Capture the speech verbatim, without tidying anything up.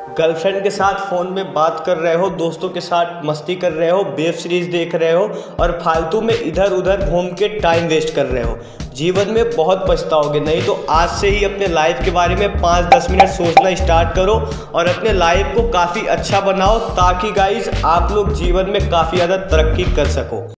Girlfriend के साथ phone में बात कर रहे हो, दोस्तों के साथ मस्ती कर रहे हो, वेब सीरीज़ देख रहे हो और फालतू में इधर उधर घूम के टाइम वेस्ट कर रहे हो। जीवन में बहुत पछताओगे। नहीं तो आज से ही अपने लाइफ के बारे में पाँच दस मिनट सोचना स्टार्ट करो और अपने लाइफ को काफ़ी अच्छा बनाओ, ताकि गाइस आप लोग जीवन में काफ़ी ज़्यादा तरक्की कर सको।